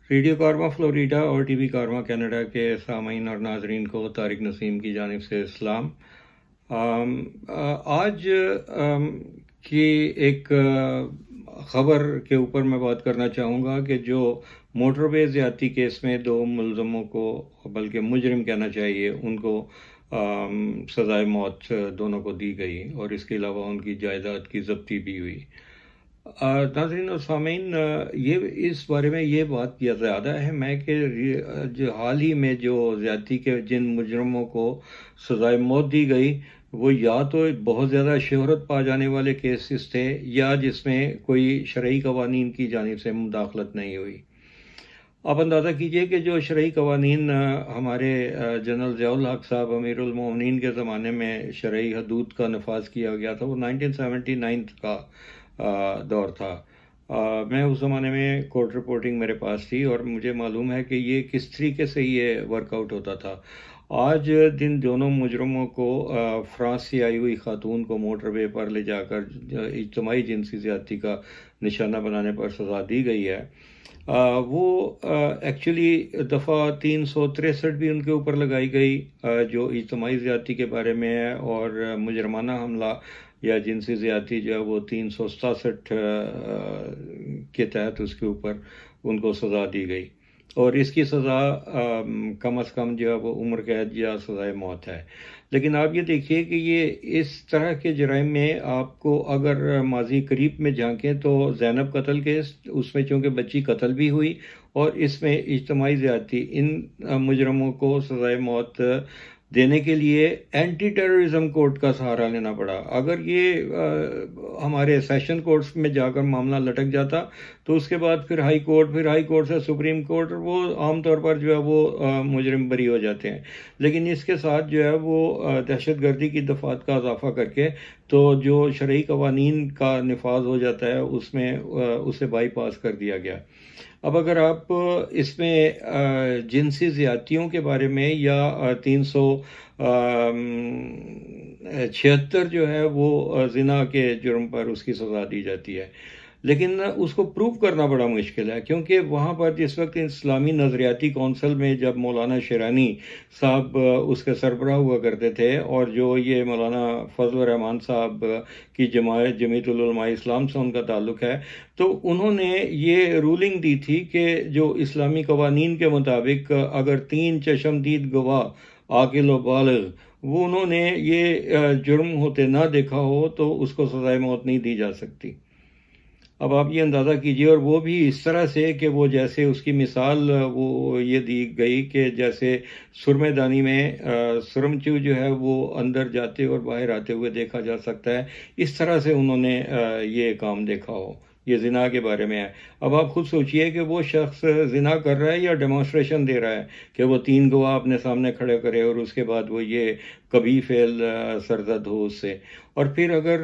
Radio कारवा Florida और TV कारवा कनाडा के सामीन और नाजरीन को तारिक नसीम की जानिब से सलाम। आज की एक ख़बर के ऊपर मैं बात करना चाहूँगा कि जो मोटरवे ज़्यादती केस में दो मुलज़मों को, बल्कि मुजरिम कहना चाहिए, उनको सज़ाए मौत दोनों को दी गई और इसके अलावा उनकी जायदाद की ज़ब्ती भी हुई। नाज़रीन और सामीन, ये इस बारे में ये बात ज़्यादा है मैं कि जो हाल ही में जो ज़्यादती के जिन मुजरमों को सज़ाए मौत दी गई वो या तो बहुत ज़्यादा शोहरत पा जाने वाले केसेस थे या जिसमें कोई शरई कवानीन की जानिब से मुदाखलत नहीं हुई। आप अंदाज़ा कीजिए कि जो शरई कवानीन हमारे जनरल ज़ियाउल हक साहब अमीरुल मोमिनीन के ज़माने में शरई हदूद का नफाज किया गया था, वो 1979 का दौर था। मैं उस ज़माने में कोर्ट रिपोर्टिंग मेरे पास थी और मुझे मालूम है कि ये किस तरीके से ये वर्कआउट होता था। आज दिन दोनों मुजरमों को फ्रांस से आई हुई खातून को मोटरवे पर ले जाकर इज्तिमाई जिनसी ज़्यादती का निशाना बनाने पर सज़ा दी गई है। वो एक्चुअली दफ़ा 363 भी उनके ऊपर लगाई गई जो इज्तिमाई ज़्यादती के बारे में है, और मुजरमाना हमला या जिनसी ज़्यादती जो है वो 367 के तहत उसके ऊपर उनको सज़ा दी गई और इसकी सज़ा कम अज़ कम जो है वो उम्र कैद या सज़ाए मौत है। लेकिन आप ये देखिए कि ये इस तरह के जराइम में आपको अगर माजी करीब में झांकें तो ज़ैनब कत्ल केस, उसमें चूँकि बच्ची कत्ल भी हुई और इसमें इज्तिमाई ज़्यादती, इन मुजरमों को सज़ाए मौत देने के लिए एंटी टेररिज्म कोर्ट का सहारा लेना पड़ा। अगर ये हमारे सेशन कोर्ट्स में जाकर मामला लटक जाता तो उसके बाद फिर हाई कोर्ट से सुप्रीम कोर्ट, वो आमतौर पर जो है वो मुजरिम बरी हो जाते हैं। लेकिन इसके साथ जो है वो दहशतगर्दी की दफ़ात का इजाफा करके तो जो शरई कवानीन का नफाज हो जाता है उसमें उसे बाईपास कर दिया गया। अब अगर आप इसमें जिनसी ज़्यादतियों के बारे में या 376 जो है वो ज़िना के जुर्म पर उसकी सज़ा दी जाती है, लेकिन उसको प्रूव करना बड़ा मुश्किल है क्योंकि वहाँ पर जिस वक्त इस्लामी नज़रियाती कौंसल में जब मौलाना शेरानी साहब उसके सरबराह हुआ करते थे और जो ये मौलाना फजल रहमान साहब की जमायत जमीयतुल उलमा इस्लाम से उनका ताल्लुक़ है, तो उन्होंने ये रूलिंग दी थी कि जो इस्लामी कवानीन के मुताबिक अगर 3 चशमदीद गवाह आकिल व बालिग वो उन्होंने ये जुर्म होते ना देखा हो तो उसको सज़ाए मौत नहीं दी जा सकती। अब आप ये अंदाज़ा कीजिए, और वो भी इस तरह से कि वो जैसे उसकी मिसाल वो ये दी गई कि जैसे सुरमेदानी में सुरमचू जो है वो अंदर जाते और बाहर आते हुए देखा जा सकता है, इस तरह से उन्होंने ये काम देखा हो। ये जिना के बारे में है। अब आप खुद सोचिए कि वो शख्स जिना कर रहा है या डेमोन्स्ट्रेशन दे रहा है कि वो 3 गवाह अपने सामने खड़े करे और उसके बाद वो ये कभी फेल सरजद हो उससे, और फिर अगर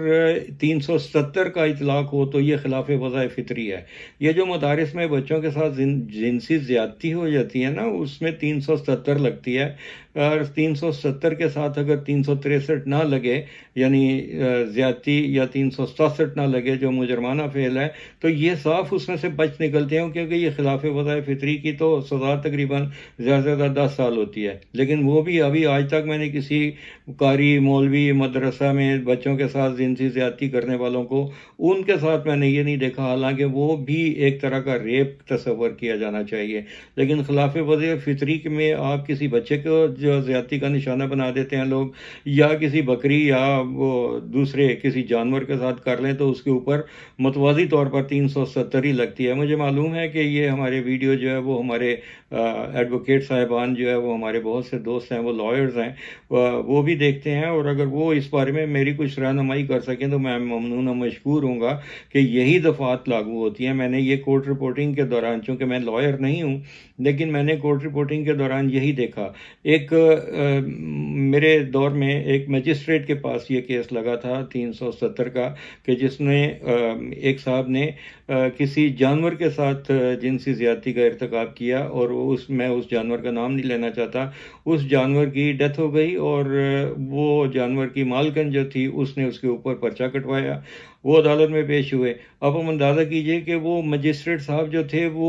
377 का इतलाक हो तो ये खिलाफ वज़ाए फितरी है। ये जो मदारिस में बच्चों के साथ जिनसी ज़्यादती हो जाती है ना, उसमें 377 लगती है, और 370 के साथ अगर 363 ना लगे यानी ज़्यादती या 367 ना लगे जो मुजरमाना फेल है, तो ये साफ उसमें से बच निकलते हैं क्योंकि ये खिलाफ वज़ाए फितरी की तो सज़ा तकरीबन ज़्यादा से ज़्यादा 10 साल होती है। लेकिन वो भी अभी आज तक मैंने किसी कारी मौलवी मदरसा में बच्चों के साथ जिनसी ज़्यादती करने वालों को उनके साथ मैंने ये नहीं देखा, हालांकि वो भी एक तरह का रेप तस्वर किया जाना चाहिए। लेकिन खिलाफ वज़ाए फितरी में आप किसी बच्चे को जो ज़्यादती का निशाना बना देते हैं लोग, या किसी बकरी या वो दूसरे किसी जानवर के साथ कर लें तो उसके ऊपर मतवाज़ी तौर पर 370 ही लगती है। मुझे मालूम है कि ये हमारे वीडियो जो है वो हमारे एडवोकेट साहिबान जो है वो हमारे बहुत से दोस्त हैं, वो लॉयर्स हैं, वो भी देखते हैं, और अगर वो इस बारे में मेरी कुछ रहनुमाई कर सकें तो मैं ममनून मशकूर हूँगा कि यही दफ़ात लागू होती हैं। मैंने ये कोर्ट रिपोर्टिंग के दौरान, चूँकि मैं लॉयर नहीं हूँ, लेकिन मैंने कोर्ट रिपोर्टिंग के दौरान यही देखा। एक मेरे दौर में एक मजिस्ट्रेट के पास ये केस लगा था 370 का कि जिसने एक साहब ने किसी जानवर के साथ जिनसी ज़्यादती का इर्तिकाब किया, और मैं उस जानवर का नाम नहीं लेना चाहता, उस जानवर की डेथ हो गई और वो जानवर की मालकन जो थी उसने उसके ऊपर पर्चा कटवाया। वो अदालत में पेश हुए। अब हम अंदाज़ा कीजिए कि वो मजिस्ट्रेट साहब जो थे वो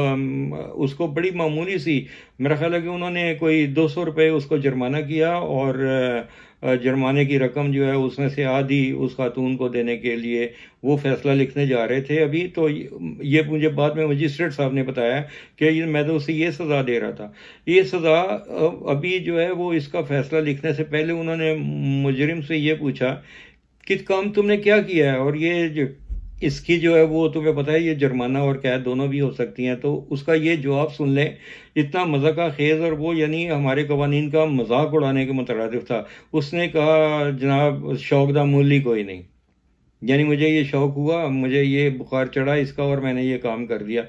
उसको बड़ी मामूली सी, मेरा ख्याल है कि उन्होंने कोई 200 रुपये उसको जुर्माना किया, और जुर्माने की रकम जो है उसमें से आधी उस खातून को देने के लिए वो फैसला लिखने जा रहे थे अभी। तो ये मुझे बाद में मजिस्ट्रेट साहब ने बताया कि मैं तो उसे ये सज़ा दे रहा था। ये सज़ा अभी जो है वो इसका फैसला लिखने से पहले उन्होंने मुजरिम से ये पूछा कि काम तुमने क्या किया है, और ये जो इसकी जो है वो तुम्हें पता है ये जुर्माना और कैद दोनों भी हो सकती हैं। तो उसका ये जवाब सुन लें, इतना मज़ा का खेज़, और वो यानी हमारे कवानीन का मजाक उड़ाने के मुतरादिफ था। उसने कहा जनाब शौक दा मूल ही कोई नहीं, यानी मुझे ये शौक हुआ, मुझे ये बुखार चढ़ा इसका और मैंने ये काम कर दिया।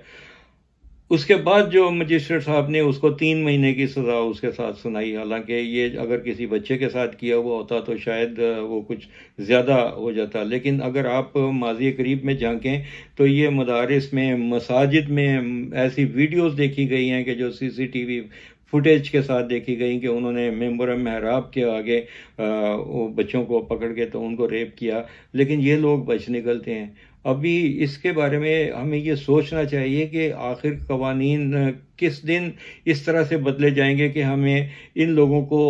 उसके बाद जो मजिस्ट्रेट साहब ने उसको 3 महीने की सज़ा उसके साथ सुनाई। हालांकि ये अगर किसी बच्चे के साथ किया हुआ होता तो शायद वो कुछ ज़्यादा हो जाता, लेकिन अगर आप माजी करीब में झांकें तो ये मदारिस में, मसाजिद में ऐसी वीडियोस देखी गई हैं कि जो सीसीटीवी फुटेज के साथ देखी गई कि उन्होंने मेंबर महराब के आगे वो बच्चों को पकड़ के तो उनको रेप किया, लेकिन ये लोग बच निकलते हैं। अभी इसके बारे में हमें ये सोचना चाहिए कि आखिर कवानीन किस दिन इस तरह से बदले जाएंगे कि हमें इन लोगों को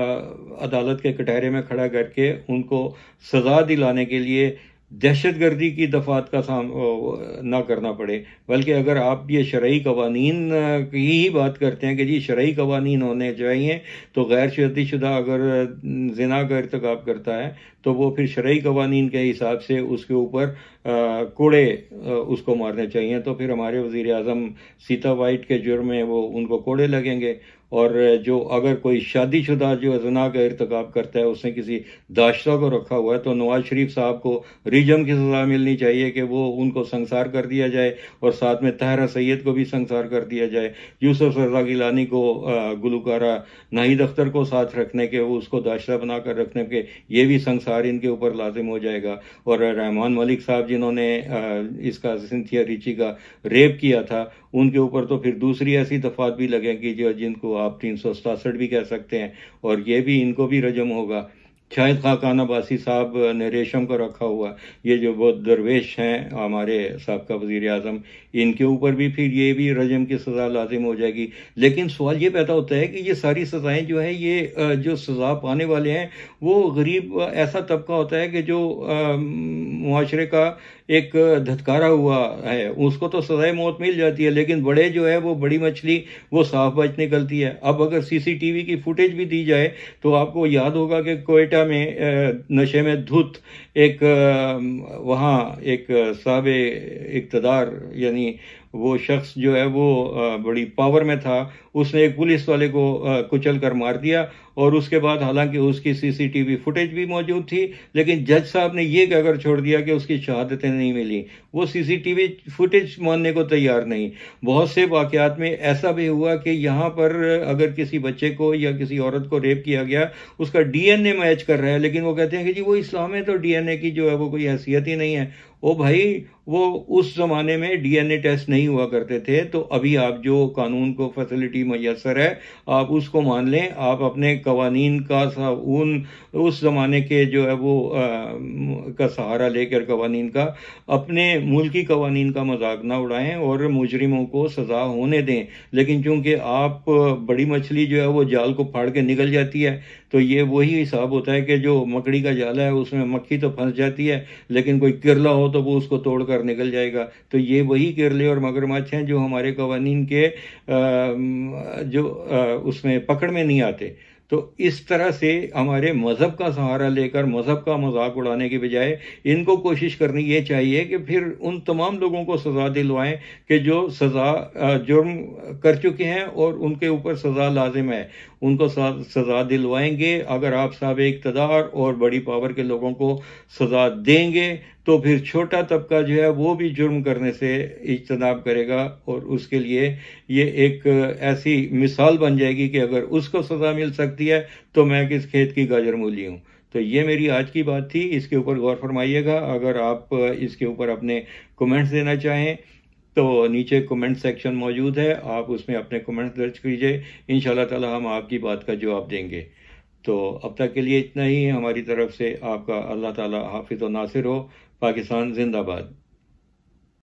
अदालत के कटहरे में खड़ा करके उनको सज़ा दिलाने के लिए दहशतगर्दी की दफात का ना करना पड़े। बल्कि अगर आप ये शरई कवानीन की ही बात करते हैं कि जी शरई कवानीन होने चाहिए, तो गैर शादीशुदा अगर जिना का इर्तिकाब करता है तो वो फिर शरई कवानीन के हिसाब से उसके ऊपर कोड़े उसको मारने चाहिए। तो फिर हमारे वज़ीर आज़म सीता वाइट के जुर्म में वो उनको कोड़े लगेंगे, और जो अगर कोई शादीशुदा जो ज़िना का इर्तिकाब करता है, उसने किसी दाश्ता को रखा हुआ है, तो नवाज शरीफ साहब को रिजम की सज़ा मिलनी चाहिए कि वो उनको संसार कर दिया जाए, और साथ में तहरा सैयद को भी संसार कर दिया जाए। यूसुफ रज़ा गिलानी को, गुलकारा नाहिद अख्तर को साथ रखने के, उसको दाश्ता बनाकर रखने के, ये भी संसार इनके ऊपर लाजिम हो जाएगा। और रहमान मलिक साहब जिन्होंने इसका सिंथिया रिची का रेप किया था, उनके ऊपर तो फिर दूसरी ऐसी दफात भी लगेंगी जो जिनको आप 367 भी कह सकते हैं, और ये भी इनको भी रजम होगा। शाहिद खाकान अब्बासी साहब ने रेशम को रखा हुआ, ये जो बहुत दरवेश हैं हमारे साबका वज़ीर आज़म, इनके ऊपर भी फिर ये भी रजम की सज़ा लाजिम हो जाएगी। लेकिन सवाल ये पैदा होता है कि ये सारी सज़ाएं जो है, ये जो सज़ा पाने वाले हैं वो गरीब ऐसा तबका होता है कि जो मुआशरे का एक धतकारा हुआ है, उसको तो सजाए मौत मिल जाती है, लेकिन बड़े जो है वो बड़ी मछली वो साफ बच निकलती है। अब अगर सीसीटीवी की फुटेज भी दी जाए तो आपको याद होगा कि कोयटा में नशे में धुत एक वहाँ एक साहब इक़्तिदार, यानी वो शख्स जो है वो बड़ी पावर में था, उसने एक पुलिस वाले को कुचल कर मार दिया, और उसके बाद हालांकि उसकी सीसीटीवी फुटेज भी मौजूद थी, लेकिन जज साहब ने ये कहकर छोड़ दिया कि उसकी शहादतें नहीं मिली। वो सीसीटीवी फुटेज मानने को तैयार नहीं। बहुत से वाक़यात में ऐसा भी हुआ कि यहाँ पर अगर किसी बच्चे को या किसी औरत को रेप किया गया, उसका डीएनए मैच कर रहा है, लेकिन वो कहते हैं कि जी वो इस्लाम में तो डीएनए की जो है वो कोई हैसियत ही नहीं है। ओ भाई, वो उस ज़माने में डीएनए टेस्ट नहीं हुआ करते थे, तो अभी आप जो कानून को फैसिलिटी मैसर है आप उसको मान लें। आप अपने कवानीन का उस ज़माने के जो है वो का सहारा लेकर कवानीन का, अपने मुल्की कवानीन का मजाक ना उड़ाएं और मुजरिमों को सज़ा होने दें। लेकिन चूंकि आप बड़ी मछली जो है वो जाल को फाड़ के निकल जाती है, तो ये वही हिसाब होता है कि जो मकड़ी का जाला है उसमें मक्खी तो फंस जाती है, लेकिन कोई किरला हो तो वो उसको तोड़ कर निकल जाएगा। तो ये वही किरले और मगरमच्छ हैं जो हमारे कवानीन के उसमें पकड़ में नहीं आते। तो इस तरह से हमारे मज़हब का सहारा लेकर मज़हब का मजाक उड़ाने के बजाय इनको कोशिश करनी ये चाहिए कि फिर उन तमाम लोगों को सज़ा दिलवाएं कि जो सज़ा जुर्म कर चुके हैं और उनके ऊपर सज़ा लाजिम है, उनको सज़ा दिलवाएंगे। अगर आप साहब इक़्तिदार और बड़ी पावर के लोगों को सज़ा देंगे तो फिर छोटा तबका जो है वो भी जुर्म करने से इज्तनाब करेगा, और उसके लिए ये एक ऐसी मिसाल बन जाएगी कि अगर उसको सज़ा मिल सकती है तो मैं किस खेत की गाजर मूली हूँ। तो ये मेरी आज की बात थी, इसके ऊपर गौर फरमाइएगा। अगर आप इसके ऊपर अपने कमेंट्स देना चाहें तो नीचे कमेंट सेक्शन मौजूद है, आप उसमें अपने कमेंट्स दर्ज कीजिए। इंशाअल्लाह ताला हम आपकी बात का जवाब देंगे। तो अब तक के लिए इतना ही हमारी तरफ से। आपका अल्लाह ताला हाफिज़ व नासिर हो। पाकिस्तान जिंदाबाद।